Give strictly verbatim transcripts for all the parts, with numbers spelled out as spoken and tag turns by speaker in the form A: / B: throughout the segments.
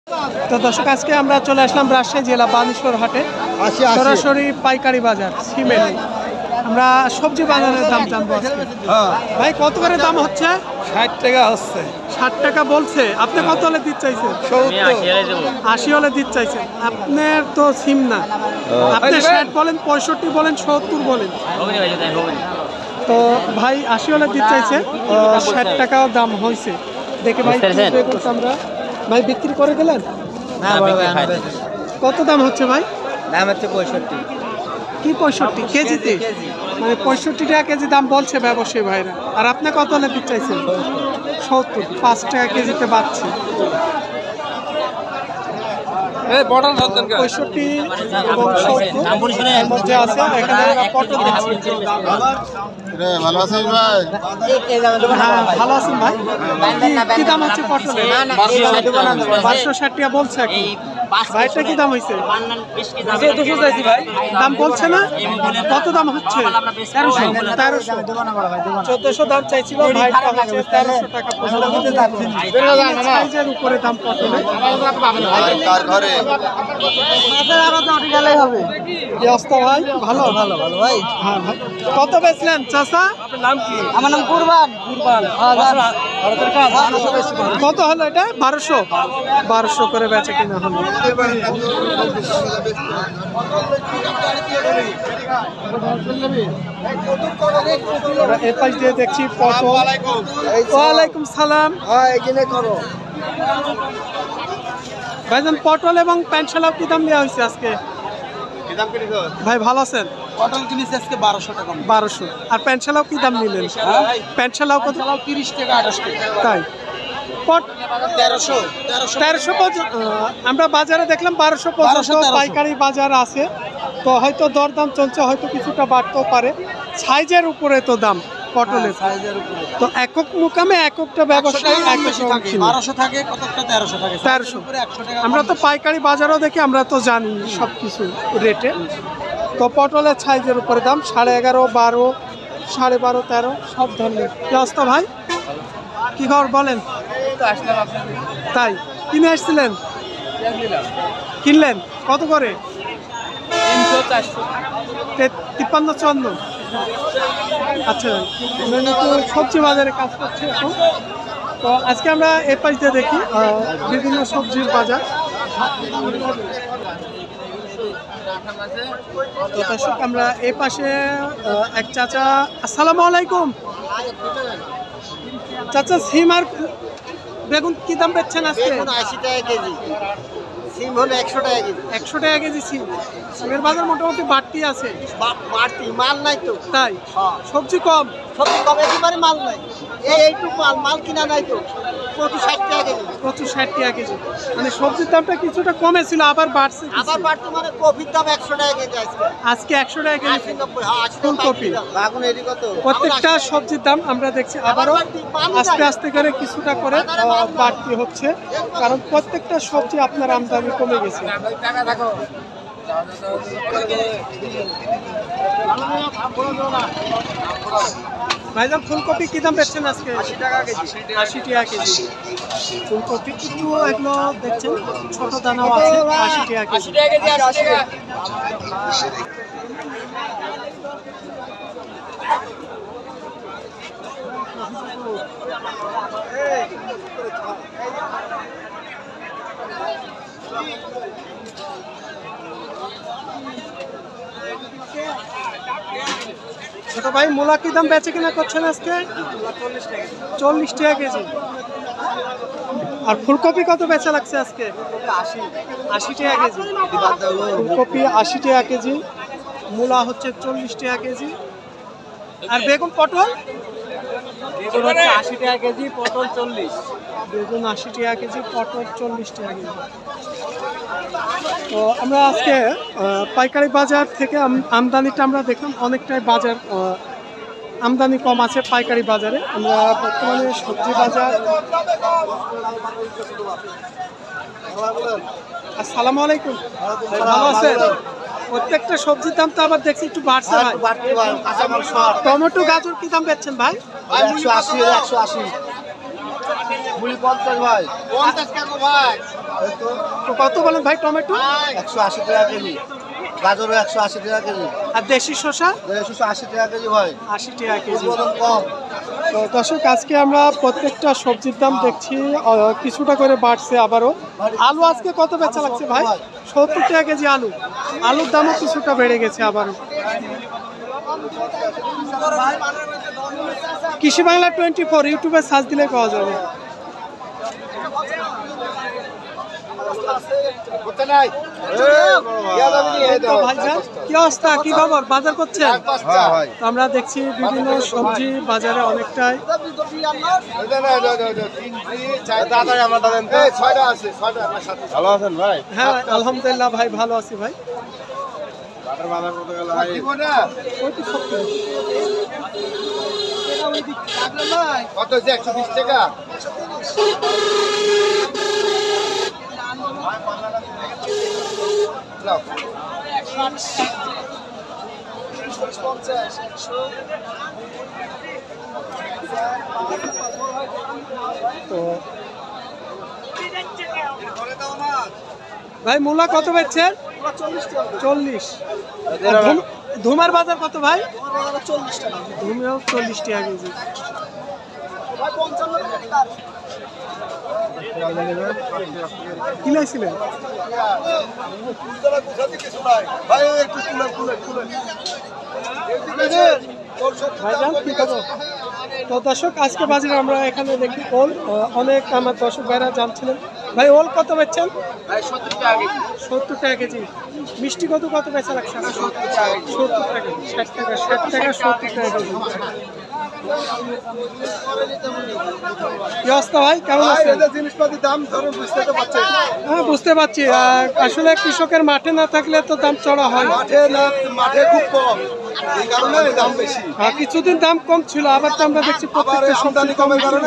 A: তো দর্শক আজকে আমরা চলে আসলাম রাজশাহী জেলা বানেশ্বর হাটে সরাসরি পাইকারি বাজার সিমেন্ট। আমরা সবজি বাজারের দাম জানবো আজকে। ভাই কত করে দাম হচ্ছে?
B: ষাট টাকা হচ্ছে।
A: ষাট টাকা বলছে, আপনি কত হলে দিতে চাইছেন? আশি হলে দিতে চাইছেন। আপনার তো সিম না, আপনি ষাট বলেন, পঁয়ষট্টি বলেন, সত্তর বলেন। তো ভাই আশি হলে দিতে চাইছে, ষাট টাকাও দাম হয়েছে। দেখে ভাই আমরা ভাই বিক্রি করে গেলেন। কত দাম হচ্ছে ভাই?
B: দাম হচ্ছে পঁয়ষট্টি।
A: কি পঁয়ষট্টি কেজিতে? মানে পঁয়ষট্টি টাকা কেজি দাম বলছে ব্যবসায়ী ভাইরা, আর আপনি কত হলে দিতে চাইছেন? সত্তর, পাঁচ টাকা কেজিতে বাড়ছে। পঁয়ষট্টি এবং সত্তর মধ্যে আছে। এখানে আমরা পটল দিচ্ছি।
C: ভালো আছেন ভাই?
A: হ্যাঁ ভালো আছেন ভাই। কি দাম হচ্ছে পটলে? বারোশো ষাট টাকা বলছে এখন। ভাইটা কি দাম হয়েছে? দাম বলছে না, কত দাম হচ্ছে? তেরোশো তেরোশো চোদ্দশো দাম চাইছিল, ভাইটা হচ্ছে তেরোশো টাকা সাইজের উপরে দাম পটলে। কি অবস্থা ভাই? ভালো ভালো ভালো ভাই। হ্যাঁ ভাই কত বেচলেন চাচা?
B: আমার নাম কুরবান। কুরবান
A: কত হলো এটা? বারোশো বারোশো করে বেচে কিনা হলো। এ পাশ দিয়ে দেখছি পটল। ওয়ালাইকুম সালাম। ভাইজান পটল এবং প্যান্টশালাও কি দাম দেওয়া হয়েছে আজকে? ভাই ভালো আছেন?
B: পটল কিনেছি আজকে বারোশো টাকা।
A: বারোশো। আর প্যান্টশালাও কি দাম নিলেন? প্যান্টশালাও কত?
B: তিরিশ টাকা আঠাশ টাকা।
A: তাই পট
B: তেরোশো
A: তেরোশো পর্যন্ত আমরা বাজারে দেখলাম। বারোশো পর্যন্ত পাইকারি বাজার আছে। তো হয়তো দরদাম চলছে, হয়তো কিছুটা বাড়তেও পারে। সাইজের উপরে তো দাম পটলের। তো একক মুকামে এককটা ব্যবসায়ী
B: বারোশো থাকে, কতটা তেরোশো থাকে।
A: তেরোশো। আমরা তো পাইকারি বাজারও দেখি, আমরা তো জানি সব কিছু রেটে। তো পটলের সাইজের উপরে দাম সাড়ে এগারো, বারো, সাড়ে বারো, তেরো সব ধরনের। কি অবস্থা ভাই? কি খবর বলেন? তাই কিনে আসছিলেন? কিনলেন কত করে? তিপ্পান্ন চুয়ান্ন। আচ্ছা, সবজি বাজারে কাজ করছে এখন। তো আজকে আমরা এর পাশ দিয়ে দেখি বিভিন্ন সবজির বাজার। তো দর্শক আমরা এই পাশে এক চাচা। আসসালামু আলাইকুম চাচা। সিম আর বেগুন কি দাম বেচছেন আজকে?
B: আশি টাকা কেজি। সিম হলো একশো টাকা কেজি।
A: একশো টাকা কেজি সিম। সিমের বাজার মোটামুটি বাড়তি আছে।
B: বাড়তি মাল নাই তো।
A: তাই সবজি কম?
B: সবজি কম, একেবারে মাল নাই। এই এইটুকু মাল মাল কিনা নাই তো। প্রচুর ষাট টাকা কেজি।
A: প্রচুর ষাট টাকা কেজি। মানে সবজির দামটা কিছুটা কমেছিল, আবার বাড়ছে।
B: আবার বাড়তে মানে কপির দাম একশো টাকা কেজি আজকে।
A: আজকে একশো টাকা কেজি ফুলকপি।
B: কত
A: প্রত্যেকটা সবজির দাম আমরা দেখছি আবারও আস্তে আস্তে করে কিছুটা করে বাড়তি হচ্ছে, কারণ প্রত্যেকটা সবজি আপনার আমদানি কমে গেছে। ভাইজান ফুলকপি কি দাম বেচছেন আজকে?
B: আশি টাকা কেজি।
A: আশি টাকা কেজি ফুলকপি। কিন্তু এগুলো দেখছেন ছোট দানাও আছে। আশি টাকা কেজি। ছোট ভাই মূলা কি দাম বেচে কিনা করছেন আজকে? চল্লিশ টাকা কেজি। আর ফুলকপি কত বেচা লাগছে আজকে? আশি টাকা কেজি ফুলকপি। আশি টাকা কেজি। মূলা হচ্ছে চল্লিশ টাকা কেজি। আর বেগুন পটল?
B: বেগুন হচ্ছে আশি টাকা কেজি, পটল চল্লিশ।
A: বেগুন আশি টাকা কেজি, পটল চল্লিশ টাকা কেজি। তো আমরা আজকে পাইকারি বাজার থেকে আমদানিটা আমরা দেখলাম অনেকটাই বাজার আমদানি কম আছে পাইকারি বাজারে। আমরা বর্তমানে সবজি বাজার। আসসালামু আলাইকুম। ভালো আছেন? প্রত্যেকটা সবজির দাম তো আবার দেখছি একটু বাড়ছে ভাই। টমেটো গাজর কি দাম বেচছেন ভাই?
B: একশো আশি একশো আশি। পঞ্চাশ ভাই। পঞ্চাশ কেন ভাই?
A: তো কত বলেন ভাই টমেটো?
B: একশো আশি টাকা কেজি, গাজরও একশো আশি টাকা কেজি,
A: আর দেশি শসা
B: একশো আশি টাকা কেজি ভাই,
A: আশি টাকা কেজি।
B: উৎপাদন কম।
A: তো দর্শক আজকে আমরা প্রত্যেকটা সবজির দাম দেখছি আহ, কিছুটা করে বাড়ছে আবারও। আলু আজকে কত বেচা লাগছে ভাই? সত্তর টাকা কেজি আলু। আলুর দামও কিছুটা বেড়ে গেছে আবারও। কৃষি বাংলা টোয়েন্টি ফোর ইউটিউবে সার্চ দিলে পাওয়া যাবে। তো ভাইজান কি অবস্থা, কি খবর, বাজার করছেন? তো আমরা দেখছি বিভিন্ন সবজি বাজারে অনেকটাই।
C: ভালো আছেন ভাই?
A: হ্যাঁ আলহামদুলিল্লাহ ভাই, ভালো আছি ভাই।
C: বাটার বাজার কত গেল ভাই?
A: ওই তো সত্তর।
C: কত হচ্ছে? একশো বিশ টাকা। নাও।
A: তো ভাই মূলা কত বেচছেন? চল্লিশ। আর ধুম- ধুমার বাজার কত ভাই? ধুমেও চল্লিশ টাকা কেজি। কিনেছিলেন? ভাইজান কি খবর? তো দর্শক আজকে বাজারে আমরা এখানে দেখি ওল আহ, অনেক আমার দর্শক ভাইরা জানছিলেন। ভাই ওল কত বেচছেন? সত্তর টাকা কেজি। মিষ্টি কত কত বেচা লাগছে? সত্তর টাকা, ষাট টাকা, ষাট টাকা, সত্তর টাকা কেজি। কি অবস্থা ভাই, কেমন আছেন?
C: জিনিসপাতির দাম ধরুন বুঝতে তো পারছেন।
A: হ্যাঁ বুঝতে পারছি। আহ, আসলে কৃষকের মাঠে না থাকলে তো দাম চড়া হয়।
C: মাঠে না, মাঠে খুব কম, এই কারণে দাম বেশি।
A: আর কিছুদিন দাম কম ছিল, আবার তো আমরা দেখছি প্রত্যেকটা
C: আমদানি কমের কারণে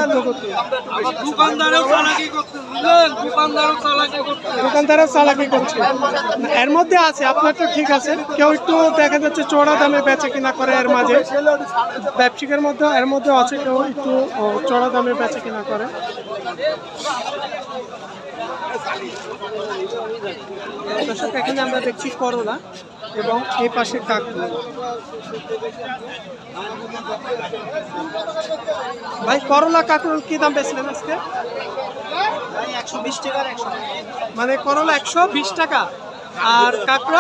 A: দোকানদারও চালাকি করছে। এর মধ্যে আছে, আপনার তো ঠিক আছে, কেউ একটু দেখা যাচ্ছে চড়া দামে বেচে কিনা করে এর মাঝে। ব্যবসায়িকের মধ্যে এর মধ্যে আছে কেউ একটু ও, চড়া দামে বেচে কিনা করে। দর্শক এখানে আমরা দেখছি করলা এবং এই পাশে কাঁকড়া। ভাই করলা কাঁকড়া কি দাম বেচলেন আজকে?
B: একশো বিশ টাকার একশো
A: মানে করলা একশো বিশ টাকা আর কাঁকড়া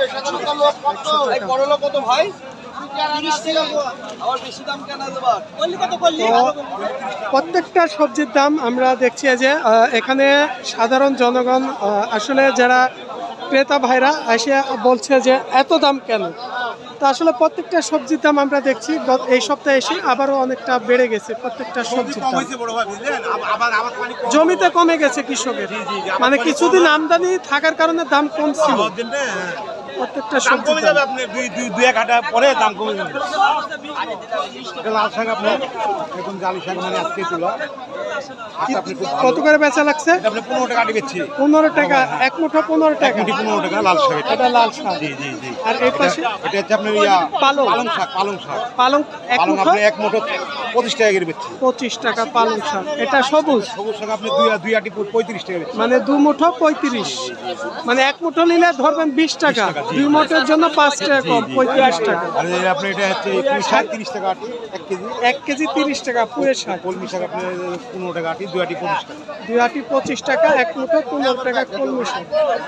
B: করলা কত ভাই? তিরিশ টাকা। আবার বেশি দাম কেন দেবার? করলি কত করলি?
A: তো প্রত্যেকটা সবজির দাম আমরা দেখছি যে আহ, এখানে সাধারণ জনগণ আহ, আসলে যারা ক্রেতা ভাইরা এসে বলছে যে এত দাম কেন। তো আসলে প্রত্যেকটা সবজির দাম আমরা দেখছি গত- এই সপ্তাহে এসে আবারও অনেকটা বেড়ে গেছে প্রত্যেকটা সবজির দাম। জমিতে কমে গেছে কৃষকের, মানে কিছুদিন আমদানি থাকার কারণে দাম কম ছিল প্রত্যেকটা সবজির দাম।
D: আপনি দুই দুই দুই এক হাজার পরে দাম কমে যাবে। এটা লাল শাক আপনার এখন জালি শাক মানে আজকে তুলো আপনি খুব ভালো।
A: কত করে বেচা লাগছে?
D: এটা আপনি পনেরো টাকা বেচছি।
A: পনেরো টাকা এক মুঠো, পনেরো টাকা।
D: কোটি পনেরো টাকা লাল শাক এটা।
A: এটা লাল শাক।
D: জি জি জি।
A: আর এই পাশে
D: এটা হচ্ছে আপনার ইয়া
A: পালং।
D: পালং শাক, পালং শাক।
A: পালং এক
D: পালং
A: মুঠো
D: আপনি এক মুঠো পঁচিশ টাকা করে বেচছি।
A: পঁচিশ টাকা পালং শাক। এটা সবুজ,
D: সবুজ শাক আপনি দুই দুই আটি পঁয়ত্রিশ টাকা বেচছি।
A: মানে দু মুঠো পঁয়ত্রিশ, মানে এক মুঠো নিলে ধরবেন বিশ টাকা, দুই মুঠোর জন্য পাঁচ টাকা কম, পঁয়ত্রিশ টাকা।
D: আর এই আপনি এটা হচ্ছে পুঁই শাক তিরিশ টাকা আটি এক কেজি।
A: এক কেজি তিরিশ টাকা পুঁই শাক।
D: কলমি শাক আপনার পনেরো টাকা আটি, দুই আটি পঁচিশ টাকা।
A: দুই আটি পঁচিশ টাকা, এক মুঠো পনেরো টাকা কলমি শাক।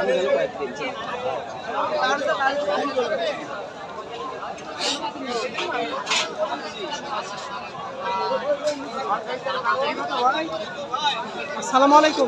A: আসসালামু আলাইকুম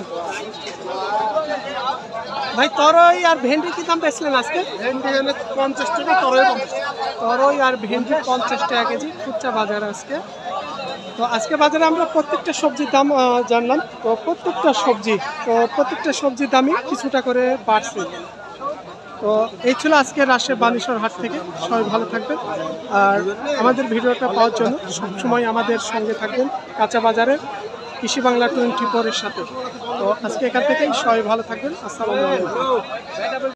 A: ভাই। তরই আর ভেন্ডি কি দাম বেচলেন আজকে?
C: ভেন্ডি এনে পঞ্চাশ টাকা, তরই পঞ্চাশ টাকা।
A: তরই আর ভেন্ডি পঞ্চাশ টাকা কেজি খুচরা বাজার আজকে। তো আজকে বাজারে আমরা প্রত্যেকটা সবজির দাম আহ, জানলাম। তো প্রত্যেকটা সবজি তো প্রত্যেকটা সবজির দামই কিছুটা করে বাড়ছে। তো এই ছিল আজকে রাজশাহী বানেশ্বর হাট থেকে। সবাই ভালো থাকবেন, আর আমাদের ভিডিওটা পাওয়ার জন্য সবসময় আমাদের সঙ্গে থাকবেন কাঁচা বাজারের কৃষি বাংলা টোয়েন্টি ফোরের সাথে। তো আজকে এখান থেকেই সবাই ভালো থাকবেন। আসসালামু আলাইকুম।